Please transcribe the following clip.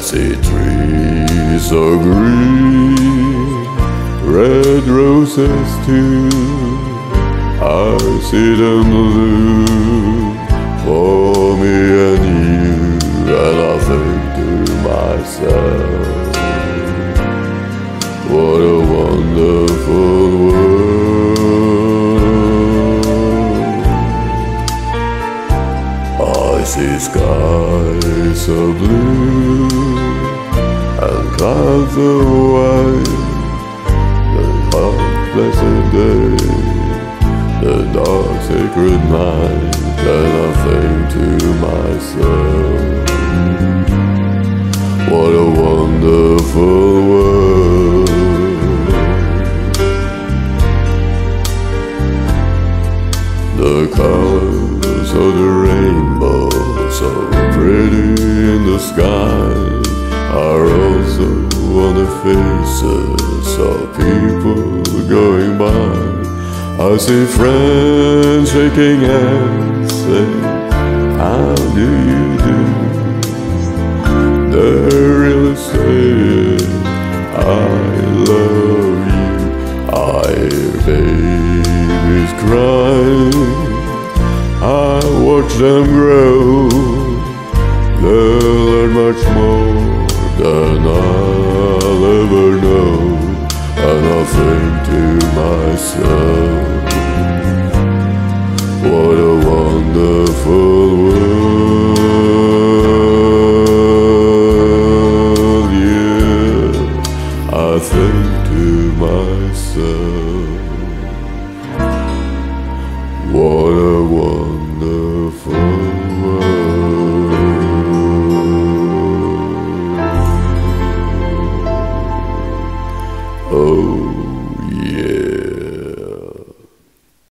see trees so green, red roses too. I see them blue for me and you, and I think to myself, what a wonderful world. I see skies so blue and clouds so white, the hot blessed day, the dark sacred night, and I think to myself, what a wonderful world. The colors of the rainbow, so pretty in the sky, are also on the faces of people going by. I see friends shaking hands, saying, how do you do? They're really saying, I love you. I hear babies crying, I watch them grow. They'll learn much more than I'll ever know. And I think to myself, what a wonderful world, yeah. I think to myself, what a wonderful world. Oh.